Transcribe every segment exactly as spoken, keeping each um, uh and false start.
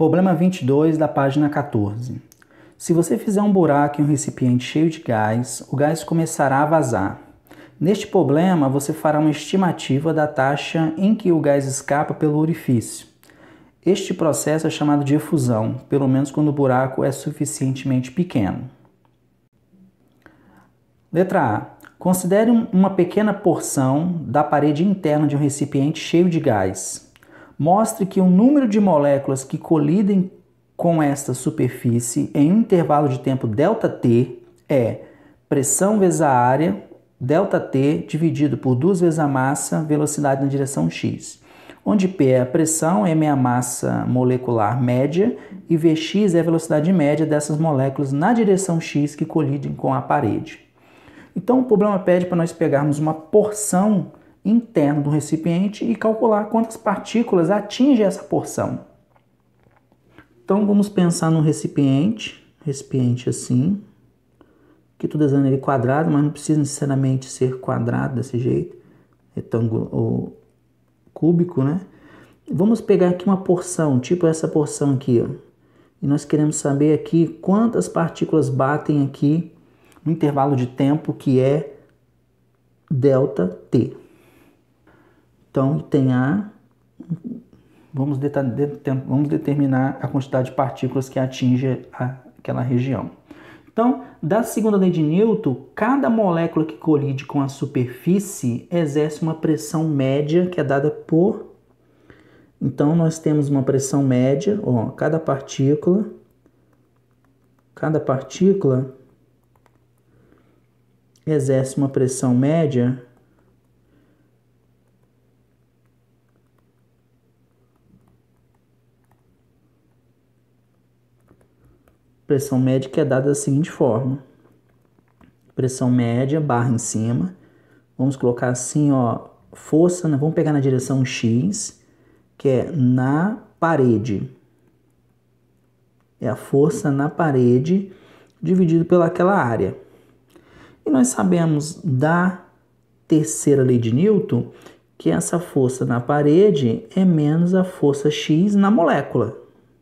Problema vinte e dois da página quatorze. Se você fizer um buraco em um recipiente cheio de gás, o gás começará a vazar. Neste problema, você fará uma estimativa da taxa em que o gás escapa pelo orifício. Este processo é chamado de efusão, pelo menos quando o buraco é suficientemente pequeno. Letra A. Considere uma pequena porção da parede interna de um recipiente cheio de gás. Mostre que o número de moléculas que colidem com esta superfície em um intervalo de tempo ΔT é pressão vezes a área, ΔT, dividido por duas vezes a massa, velocidade na direção x, onde P é a pressão, M é a massa molecular média e Vx é a velocidade média dessas moléculas na direção x que colidem com a parede. Então, o problema pede para nós pegarmos uma porção interna do recipiente e calcular quantas partículas atinge essa porção. Então, vamos pensar no recipiente, recipiente assim. Aqui estou desenhando ele quadrado, mas não precisa necessariamente ser quadrado desse jeito, retângulo ou cúbico, né? Vamos pegar aqui uma porção, tipo essa porção aqui, ó. E nós queremos saber aqui quantas partículas batem aqui no intervalo de tempo que é ΔT. Então, tem A, vamos, vamos determinar a quantidade de partículas que atinge aquela região. Então, da segunda lei de Newton, cada molécula que colide com a superfície exerce uma pressão média que é dada por... Então, nós temos uma pressão média, ó, cada partícula, cada partícula exerce uma pressão média pressão média que é dada da seguinte forma: pressão média, barra em cima, vamos colocar assim, ó, força, né? Vamos pegar na direção x, que é na parede, é a força na parede dividido pelaquela área. E nós sabemos da terceira lei de Newton que essa força na parede é menos a força X na molécula.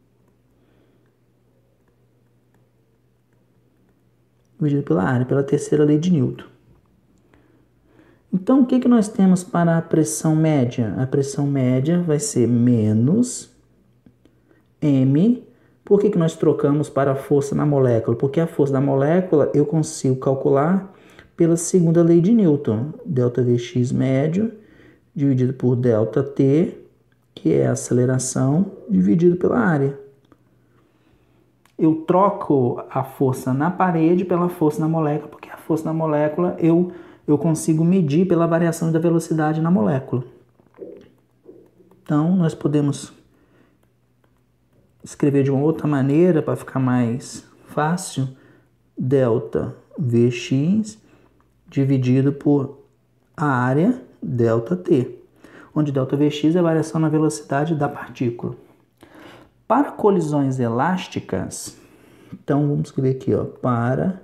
Dividido pela área, pela terceira lei de Newton. Então, o que, que nós temos para a pressão média? A pressão média vai ser menos M. Por que, que nós trocamos para a força na molécula? Porque a força da molécula eu consigo calcular pela segunda lei de Newton. ΔVx médio dividido por ΔT, que é a aceleração, dividido pela área. Eu troco a força na parede pela força na molécula, porque a força na molécula eu, eu consigo medir pela variação da velocidade na molécula. Então, nós podemos escrever de uma outra maneira para ficar mais fácil: ΔVx dividido por a área ΔT, onde ΔVx é a variação na velocidade da partícula. Para colisões elásticas, então vamos escrever aqui, ó, para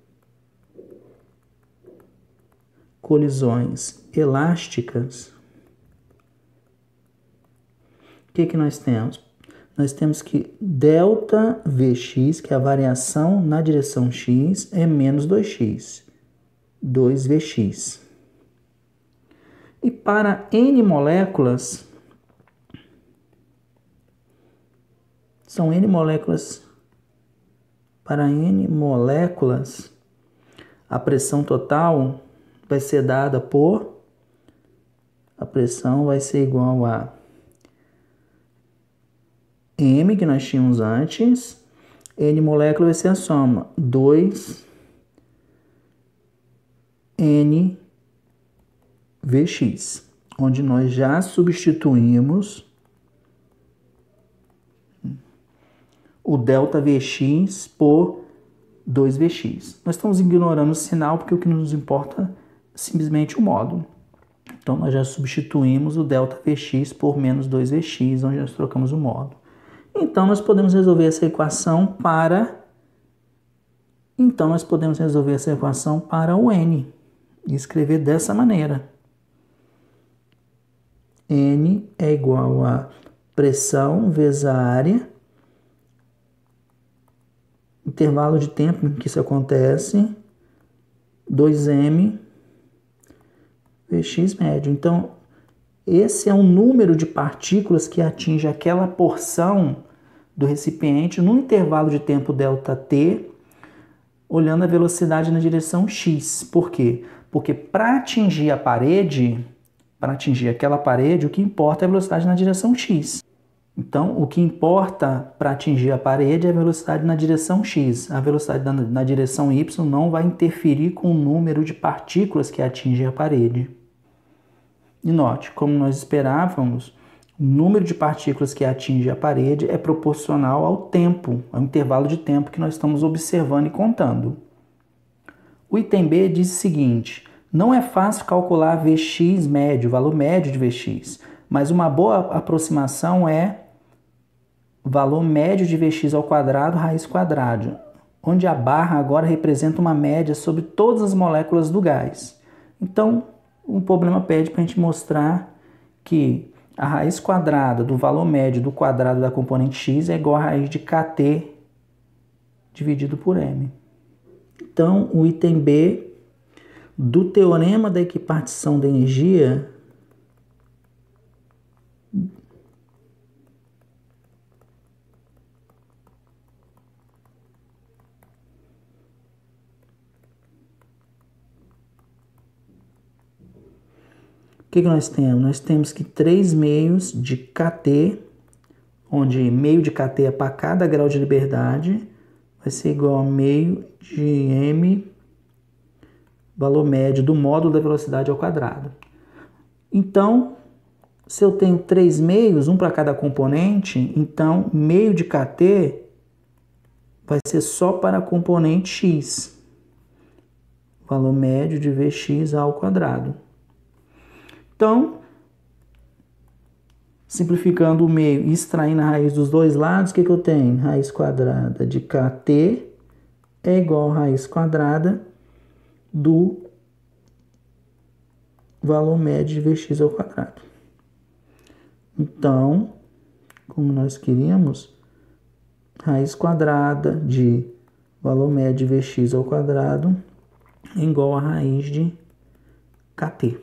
colisões elásticas, o que que nós temos? Nós temos que ΔVx, que é a variação na direção x, é menos dois x, dois Vx. E para N moléculas, são N moléculas, para N moléculas, a pressão total vai ser dada por, a pressão vai ser igual a M, que nós tínhamos antes, N molécula vai ser a soma, dois N Vx, onde nós já substituímos o ΔVx por dois Vx. Nós estamos ignorando o sinal porque o que nos importa é simplesmente o módulo. Então, nós já substituímos o ΔVx por menos dois Vx, onde nós trocamos o módulo. Então, nós podemos resolver essa equação para... Então, nós podemos resolver essa equação para o N e escrever dessa maneira. N é igual a pressão vezes a área intervalo de tempo em que isso acontece, dois m Vx médio. Então, esse é o número de partículas que atinge aquela porção do recipiente no intervalo de tempo ΔT, olhando a velocidade na direção x. Por quê? Porque para atingir a parede, para atingir aquela parede, o que importa é a velocidade na direção x. Então, o que importa para atingir a parede é a velocidade na direção x. A velocidade na, na direção y não vai interferir com o número de partículas que atingem a parede. E note, como nós esperávamos, o número de partículas que atinge a parede é proporcional ao tempo, ao intervalo de tempo que nós estamos observando e contando. O item B diz o seguinte: não é fácil calcular Vx médio, o valor médio de Vx, mas uma boa aproximação é valor médio de Vx ao quadrado raiz quadrada, onde a barra agora representa uma média sobre todas as moléculas do gás. Então, o problema pede para a gente mostrar que a raiz quadrada do valor médio do quadrado da componente x é igual a raiz de kT dividido por m. Então, o item B do teorema da equipartição da energia o que, que nós temos? Nós temos que três meios de kT, onde meio de kT é para cada grau de liberdade, vai ser igual a meio de m, valor médio do módulo da velocidade ao quadrado. Então, se eu tenho três meios, um para cada componente, então meio de kT vai ser só para a componente x, valor médio de Vx ao quadrado. Então, simplificando o meio e extraindo a raiz dos dois lados, o que, que eu tenho? Raiz quadrada de kT é igual a raiz quadrada do valor médio de Vx ao quadrado. Então, como nós queríamos, raiz quadrada de valor médio de Vx ao quadrado é igual a raiz de kT.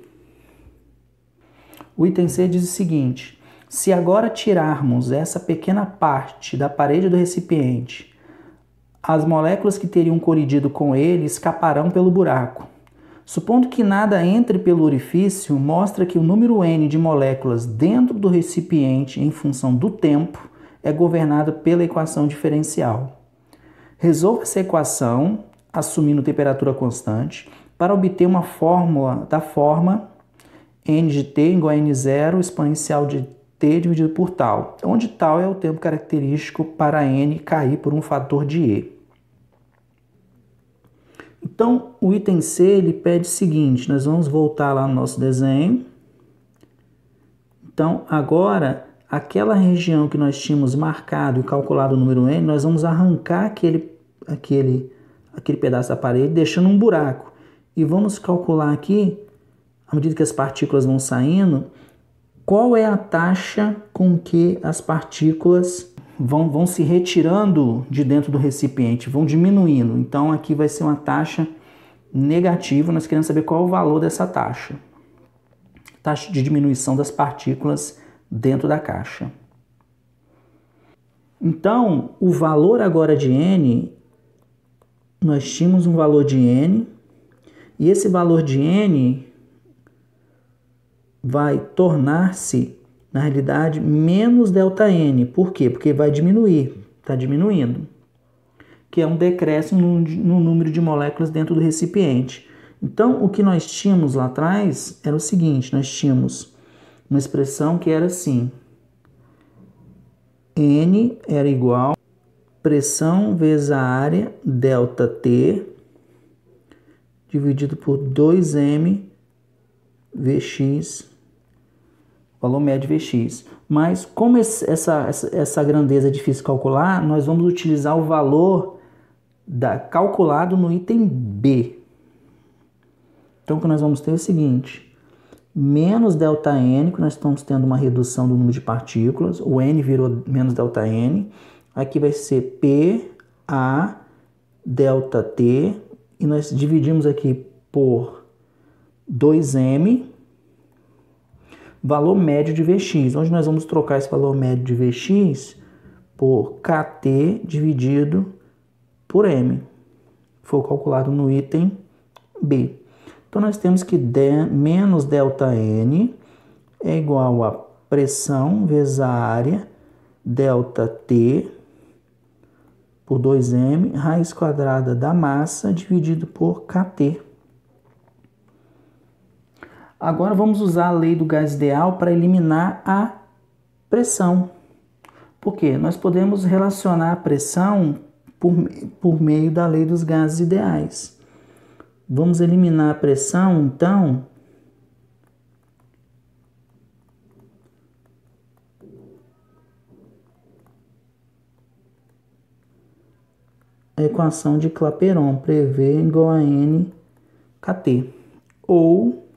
O item C diz o seguinte: se agora tirarmos essa pequena parte da parede do recipiente, as moléculas que teriam colidido com ele escaparão pelo buraco. Supondo que nada entre pelo orifício, mostra que o número n de moléculas dentro do recipiente em função do tempo é governado pela equação diferencial. Resolva essa equação, assumindo temperatura constante, para obter uma fórmula da forma n de t igual a n zero exponencial de t dividido por tal, onde tal é o tempo característico para n cair por um fator de e. Então, o item C ele pede o seguinte: nós vamos voltar lá no nosso desenho. Então, agora, aquela região que nós tínhamos marcado e calculado o número n, nós vamos arrancar aquele, aquele, aquele pedaço da parede, deixando um buraco. E vamos calcular aqui, à medida que as partículas vão saindo, qual é a taxa com que as partículas vão, vão se retirando de dentro do recipiente, vão diminuindo. Então, aqui vai ser uma taxa negativa, nós queremos saber qual é o valor dessa taxa. Taxa de diminuição das partículas dentro da caixa. Então, o valor agora de n, nós tínhamos um valor de n, e esse valor de n vai tornar-se, na realidade, menos ΔN. Por quê? Porque vai diminuir, está diminuindo, que é um decréscimo no, no número de moléculas dentro do recipiente. Então, o que nós tínhamos lá atrás era o seguinte: nós tínhamos uma expressão que era assim, N era igual a pressão vezes a área, ΔT, dividido por dois m Vx, valor médio Vx. Mas como esse, essa, essa, essa grandeza é difícil de calcular, nós vamos utilizar o valor da, calculado no item B. Então, o que nós vamos ter é o seguinte: menos ΔN, que nós estamos tendo uma redução do número de partículas, o N virou menos ΔN, aqui vai ser P, A ΔT, e nós dividimos aqui por dois M, valor médio de Vx, onde nós vamos trocar esse valor médio de Vx por Kt dividido por M. Foi calculado no item B. Então, nós temos que D menos ΔN é igual a pressão vezes a área, ΔT, por dois M, raiz quadrada da massa, dividido por Kt. Agora, vamos usar a lei do gás ideal para eliminar a pressão. Por quê? Nós podemos relacionar a pressão por, por meio da lei dos gases ideais. Vamos eliminar a pressão, então, a equação de Clapeyron, prevê igual a N Kt, ou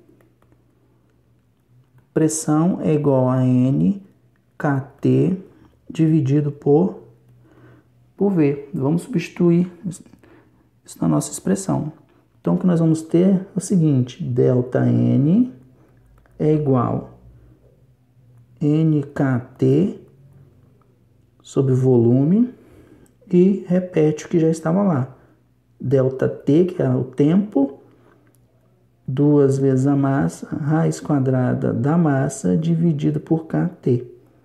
pressão é igual a N Kt dividido por, por V. Vamos substituir isso na nossa expressão. Então, o que nós vamos ter é o seguinte, ΔN é igual a N Kt sobre volume, e repete o que já estava lá. ΔT, que é o tempo, duas vezes a massa, raiz quadrada da massa, dividido por Kt.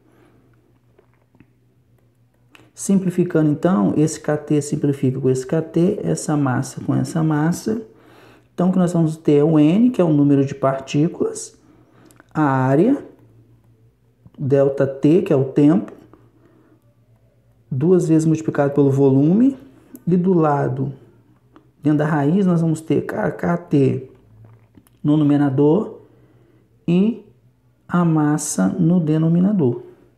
Simplificando, então, esse Kt simplifica com esse Kt, essa massa com essa massa. Então, o que nós vamos ter é o N, que é o número de partículas, a área, ΔT, que é o tempo, duas vezes multiplicado pelo volume, e do lado, dentro da raiz, nós vamos ter Kt no numerador e a massa no denominador.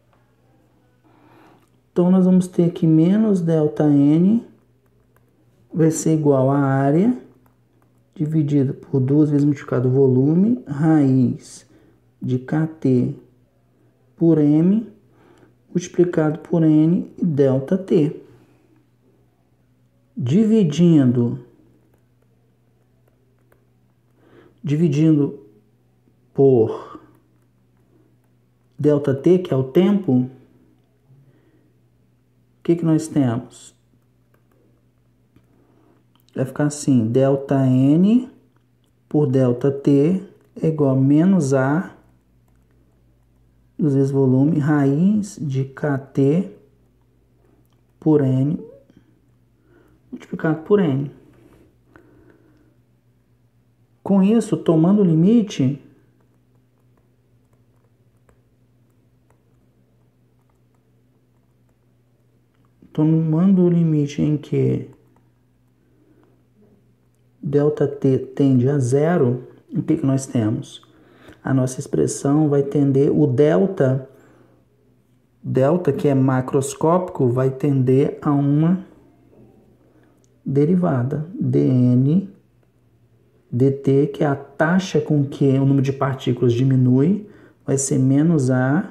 Então, nós vamos ter aqui menos ΔN vai ser igual a área dividido por duas vezes multiplicado o volume, raiz de Kt por M, multiplicado por N e ΔT. Dividindo, dividindo por ΔT, que é o tempo, o que, que nós temos? Vai ficar assim, ΔN por ΔT é igual a menos A, duas vezes volume, raiz de Kt por N, multiplicado por N. Com isso, tomando o limite, tomando o limite em que ΔT tende a zero, o que, que nós temos? A nossa expressão vai tender, o delta, delta que é macroscópico, vai tender a uma derivada, dN dt, que é a taxa com que o número de partículas diminui, vai ser menos A,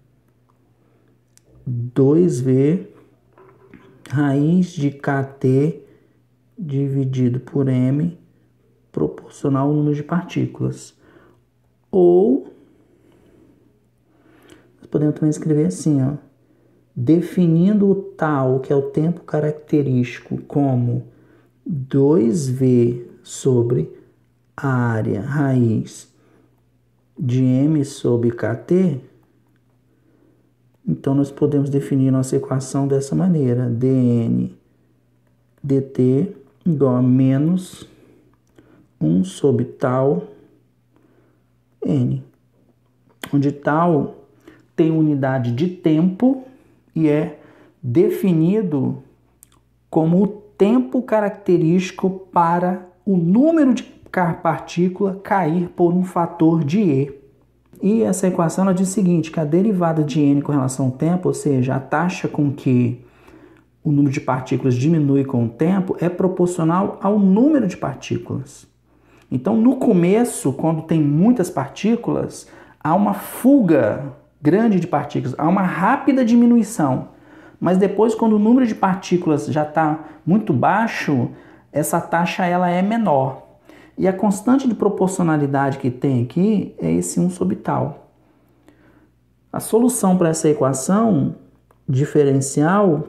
dois V, raiz de Kt dividido por M, proporcional ao número de partículas. Ou, nós podemos também escrever assim, ó, definindo o tal, que é o tempo característico, como dois V sobre a área raiz de M sobre Kt, então nós podemos definir nossa equação dessa maneira, dN dt igual a menos um sobre tal N, onde tal tem unidade de tempo e é definido como o tempo característico para o número de partícula cair por um fator de E. E essa equação ela diz o seguinte, que a derivada de N com relação ao tempo, ou seja, a taxa com que o número de partículas diminui com o tempo, é proporcional ao número de partículas. Então, no começo, quando tem muitas partículas, há uma fuga grande de partículas, há uma rápida diminuição. Mas depois, quando o número de partículas já está muito baixo, essa taxa ela é menor. E a constante de proporcionalidade que tem aqui é esse um sobre tal. A solução para essa equação diferencial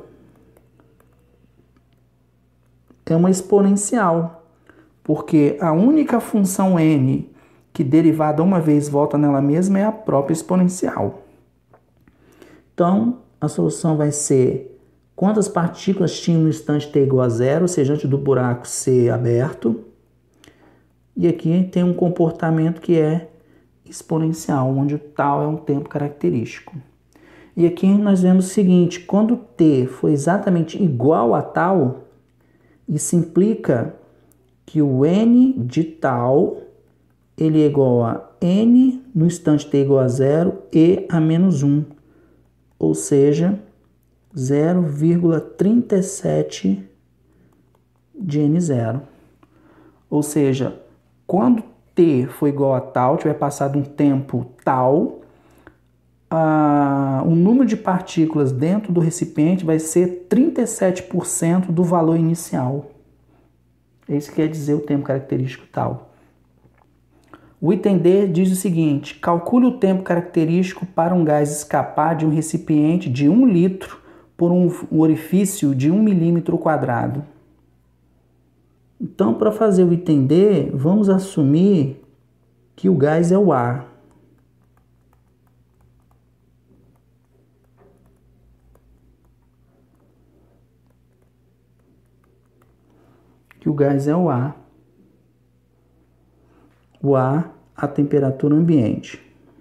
é uma exponencial, porque a única função n que derivada uma vez volta nela mesma é a própria exponencial. Então, a solução vai ser quantas partículas tinham no instante t igual a zero, ou seja, antes do buraco ser aberto. E aqui tem um comportamento que é exponencial, onde o tal é um tempo característico. E aqui nós vemos o seguinte, quando t for exatamente igual a tal, isso implica que o n de tal ele é igual a n no instante t igual a zero e a menos um, ou seja, zero vírgula trinta e sete de n zero. Ou seja, quando t for igual a tal, tiver passado um tempo tal, a, o número de partículas dentro do recipiente vai ser trinta e sete por cento do valor inicial. Isso quer dizer o tempo característico tal. O item D diz o seguinte, calcule o tempo característico para um gás escapar de um recipiente de um litro por um orifício de um milímetro quadrado. Então, para fazer o item D, vamos assumir que o gás é o ar. Que o gás é o ar. O ar a temperatura ambiente.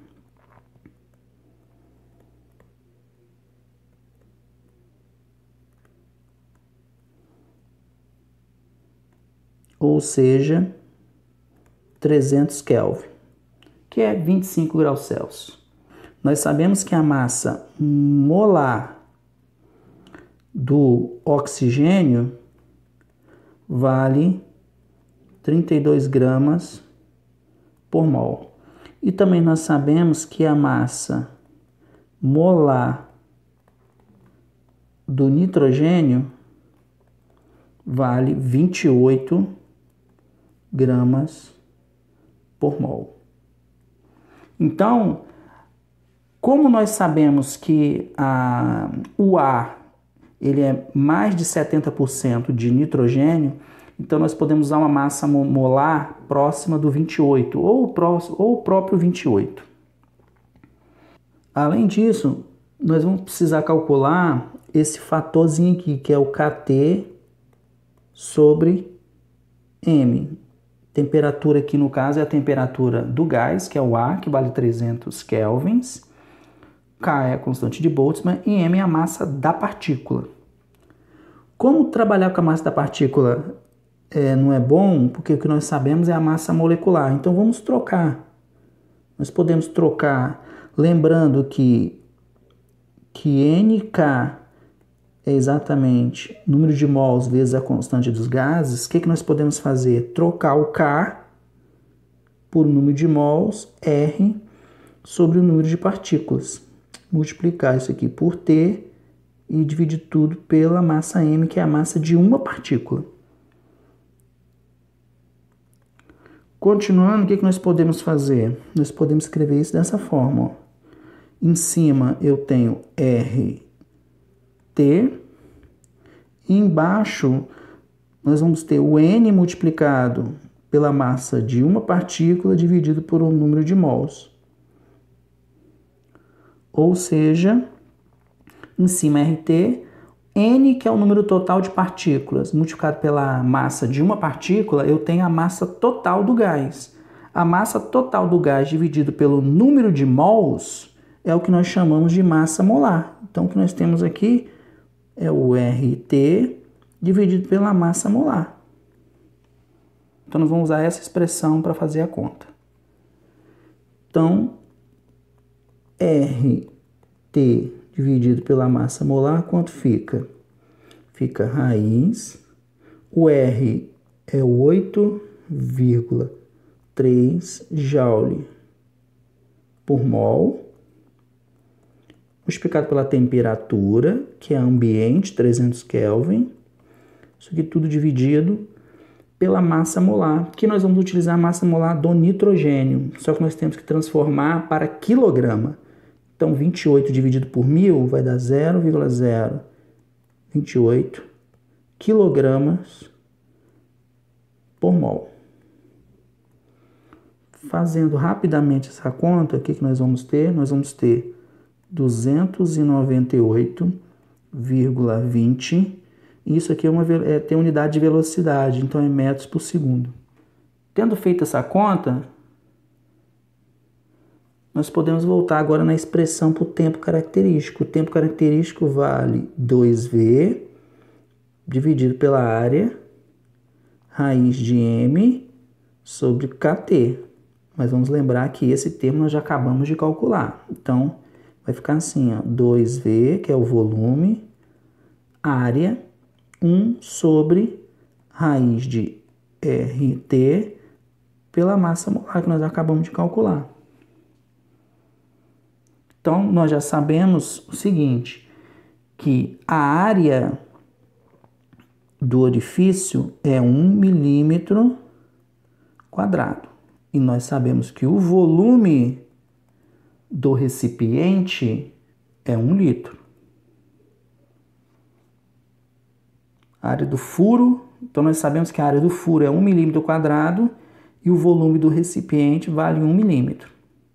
Ou seja, trezentos Kelvin, que é vinte e cinco graus Celsius. Nós sabemos que a massa molar do oxigênio vale trinta e dois gramas por mol. E também nós sabemos que a massa molar do nitrogênio vale vinte e oito gramas por mol. Então, como nós sabemos que a, o ar ele é mais de setenta por cento de nitrogênio, então nós podemos usar uma massa molar próxima do vinte e oito, ou o, próximo, ou o próprio vinte e oito. Além disso, nós vamos precisar calcular esse fatorzinho aqui, que é o Kt sobre M. Temperatura aqui no caso é a temperatura do gás, que é o ar, que vale trezentos kelvins. K é a constante de Boltzmann e M é a massa da partícula. Como trabalhar com a massa da partícula é, não é bom, porque o que nós sabemos é a massa molecular. Então vamos trocar. Nós podemos trocar, lembrando que, que N K é exatamente o número de mols vezes a constante dos gases. O que, que nós podemos fazer? Trocar o K por número de mols, R, sobre o número de partículas. Multiplicar isso aqui por T e dividir tudo pela massa M, que é a massa de uma partícula. Continuando, o que, que nós podemos fazer? Nós podemos escrever isso dessa forma. Ó. Em cima eu tenho R T, e embaixo nós vamos ter o N multiplicado pela massa de uma partícula dividido por um número de mols. Ou seja, em cima R T, N, que é o número total de partículas, multiplicado pela massa de uma partícula, eu tenho a massa total do gás. A massa total do gás dividido pelo número de mols é o que nós chamamos de massa molar. Então, o que nós temos aqui é o R T dividido pela massa molar. Então, nós vamos usar essa expressão para fazer a conta. Então, R T dividido pela massa molar, quanto fica? Fica raiz, o R é oito vírgula três joule por mol, multiplicado pela temperatura, que é ambiente, trezentos Kelvin. Isso aqui tudo dividido pela massa molar, que nós vamos utilizar a massa molar do nitrogênio, só que nós temos que transformar para quilograma. Então, vinte e oito dividido por mil vai dar zero vírgula zero vinte e oito quilogramas por mol. Fazendo rapidamente essa conta, o que, que nós vamos ter? Nós vamos ter duzentos e noventa e oito vírgula vinte. Isso aqui é, uma, é, tem unidade de velocidade, então é metros por segundo. Tendo feito essa conta, nós podemos voltar agora na expressão para o tempo característico. O tempo característico vale dois V dividido pela área, raiz de M sobre Kt. Mas vamos lembrar que esse termo nós já acabamos de calcular. Então, vai ficar assim, ó, dois V, que é o volume, área, um sobre raiz de Rt pela massa molar que nós acabamos de calcular. Então, nós já sabemos o seguinte, que a área do orifício é um milímetro quadrado. E nós sabemos que o volume do recipiente é um litro. A área do furo, então nós sabemos que a área do furo é um milímetro quadrado e o volume do recipiente vale um milímetro.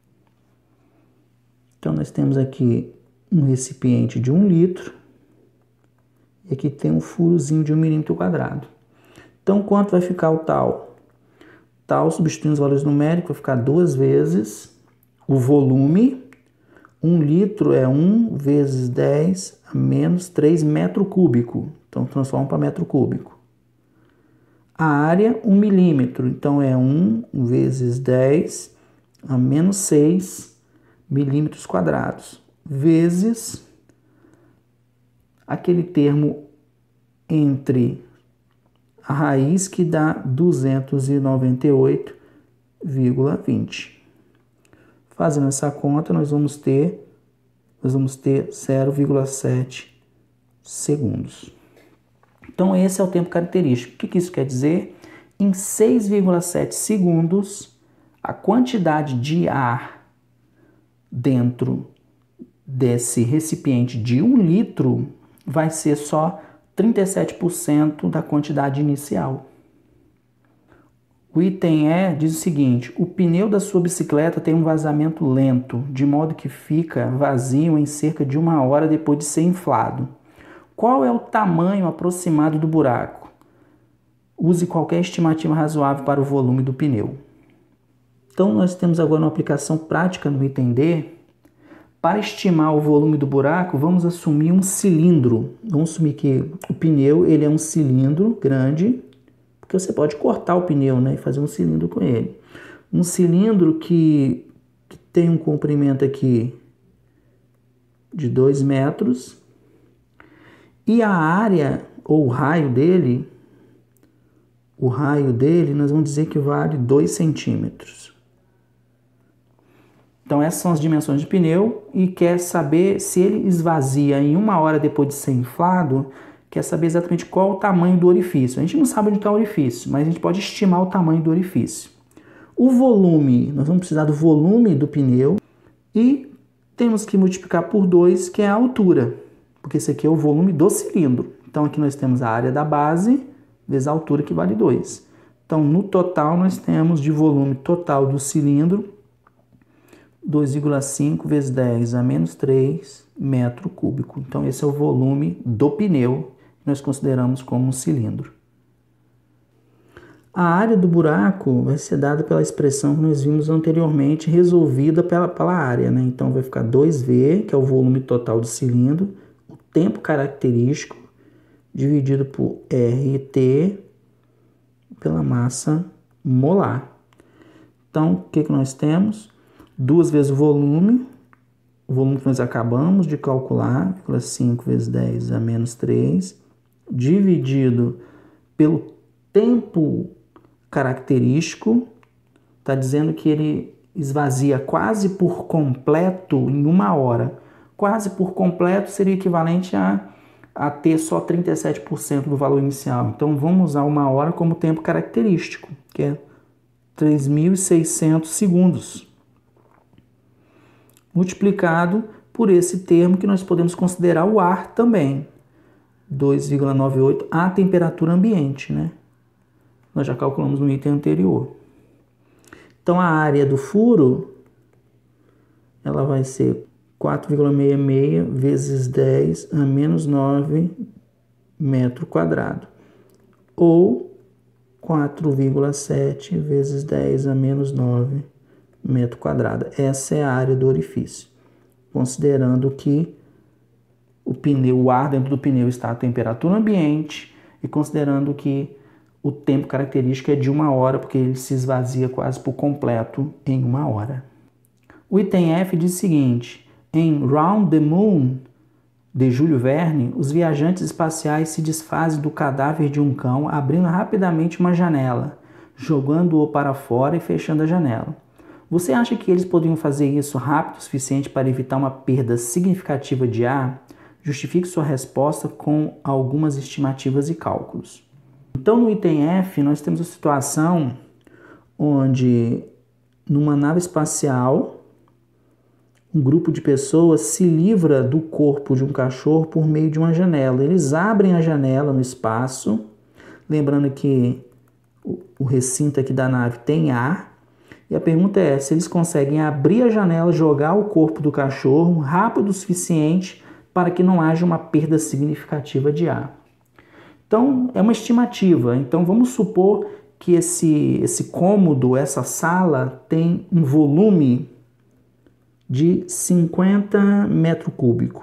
Então nós temos aqui um recipiente de um litro e aqui tem um furozinho de um milímetro quadrado. Então quanto vai ficar o tal? Tal, substituindo os valores numéricos, vai ficar duas vezes o volume. um litro é um vezes dez a menos três metro cúbico. Então, transforma para metro cúbico. A área, um milímetro. Então, é um vezes dez a menos seis milímetros quadrados. Vezes aquele termo entre a raiz, que dá duzentos e noventa e oito vírgula vinte. Fazendo essa conta, nós vamos ter, nós vamos ter zero vírgula sete segundos. Então, esse é o tempo característico. O que, que isso quer dizer? Em seis vírgula sete segundos, a quantidade de ar dentro desse recipiente de um litro vai ser só trinta e sete por cento da quantidade inicial. O item E diz o seguinte: o pneu da sua bicicleta tem um vazamento lento, de modo que fica vazio em cerca de uma hora depois de ser inflado. Qual é o tamanho aproximado do buraco? Use qualquer estimativa razoável para o volume do pneu. Então, nós temos agora uma aplicação prática no item D. Para estimar o volume do buraco, vamos assumir um cilindro. Vamos assumir que o pneu ele é um cilindro grande, porque você pode cortar o pneu, né, e fazer um cilindro com ele. Um cilindro que, que tem um comprimento aqui de dois metros e a área ou o raio dele, o raio dele, nós vamos dizer que vale dois centímetros. Então essas são as dimensões de pneu e quer saber se ele esvazia em uma hora depois de ser inflado, quer saber exatamente qual o tamanho do orifício. A gente não sabe onde está o orifício, mas a gente pode estimar o tamanho do orifício. O volume, nós vamos precisar do volume do pneu e temos que multiplicar por dois, que é a altura, porque esse aqui é o volume do cilindro. Então aqui nós temos a área da base vezes a altura, que vale dois. Então no total nós temos de volume total do cilindro dois vírgula cinco vezes dez a menos três metro cúbico. Então esse é o volume do pneu que nós consideramos como um cilindro. A área do buraco vai ser dada pela expressão que nós vimos anteriormente, resolvida pela, pela área, né? Então vai ficar dois V, que é o volume total do cilindro, o tempo característico, dividido por Rt pela massa molar. Então, o que, que nós temos? Duas vezes o volume, o volume que nós acabamos de calcular, cinco vezes dez a menos três, dividido pelo tempo característico, está dizendo que ele esvazia quase por completo em uma hora. quase por completo seria equivalente a, a ter só trinta e sete por cento do valor inicial. Então vamos usar uma hora como tempo característico, que é três mil e seiscentos segundos, multiplicado por esse termo que nós podemos considerar o ar também, dois vírgula noventa e oito, a temperatura ambiente, né? Nós já calculamos no item anterior. Então a área do furo, ela vai ser quatro vírgula sessenta e seis vezes dez a menos nove metro quadrado, ou quatro vírgula sete vezes dez a menos nove metro quadrado. Essa é a área do orifício, considerando que o pneu, o ar dentro do pneu está a temperatura ambiente e considerando que o tempo característico é de uma hora, porque ele se esvazia quase por completo em uma hora. O item F diz o seguinte: em Round the Moon, de Júlio Verne, os viajantes espaciais se desfazem do cadáver de um cão, abrindo rapidamente uma janela, jogando-o para fora e fechando a janela. Você acha que eles poderiam fazer isso rápido o suficiente para evitar uma perda significativa de ar? Justifique sua resposta com algumas estimativas e cálculos. Então, no item F, nós temos a situação onde, numa nave espacial, um grupo de pessoas se livra do corpo de um cachorro por meio de uma janela. Eles abrem a janela no espaço, lembrando que o recinto aqui da nave tem ar, e a pergunta é se eles conseguem abrir a janela, jogar o corpo do cachorro rápido o suficiente para que não haja uma perda significativa de ar. Então, é uma estimativa. Então, vamos supor que esse, esse cômodo, essa sala, tem um volume de cinquenta metros cúbicos.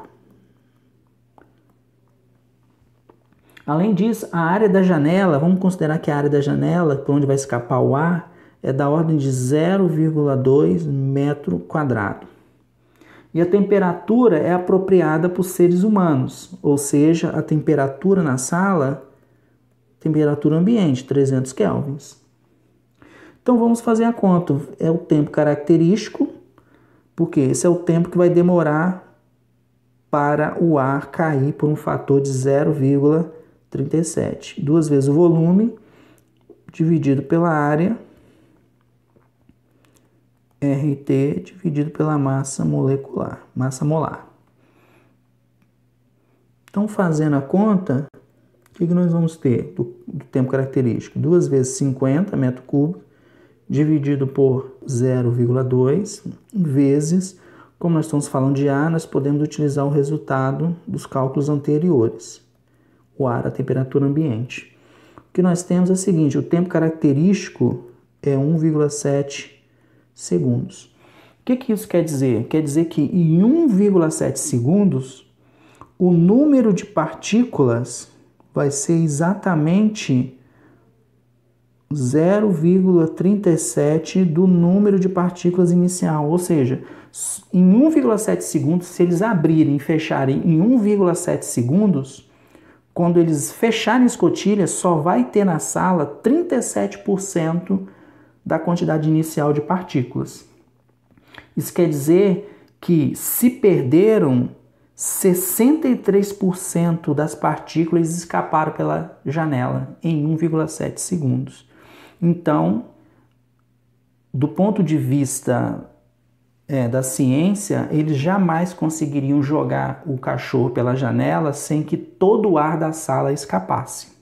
Além disso, a área da janela, vamos considerar que a área da janela, por onde vai escapar o ar, é da ordem de zero vírgula dois metro quadrado. E a temperatura é apropriada por seres humanos, ou seja, a temperatura na sala, temperatura ambiente, trezentos kelvins. Então vamos fazer a conta. É o tempo característico, porque esse é o tempo que vai demorar para o ar cair por um fator de zero vírgula trinta e sete. Duas vezes o volume dividido pela área, R T dividido pela massa molecular, massa molar. Então, fazendo a conta, o que, que nós vamos ter do, do tempo característico? duas vezes cinquenta metros cúbicos dividido por zero vírgula dois vezes, como nós estamos falando de ar, nós podemos utilizar o resultado dos cálculos anteriores. O ar, a temperatura ambiente. O que nós temos é o seguinte: o tempo característico é um vírgula sete segundos. O que, que isso quer dizer? Quer dizer que em um vírgula sete segundos, o número de partículas vai ser exatamente zero vírgula trinta e sete do número de partículas inicial. Ou seja, em um vírgula sete segundos, se eles abrirem e fecharem em um vírgula sete segundos, quando eles fecharem a escotilha, só vai ter na sala trinta e sete por cento da quantidade inicial de partículas. Isso quer dizer que se perderam, sessenta e três por cento das partículas escaparam pela janela em um vírgula sete segundos. Então, do ponto de vista é, da ciência, eles jamais conseguiriam jogar o cachorro pela janela sem que todo o ar da sala escapasse.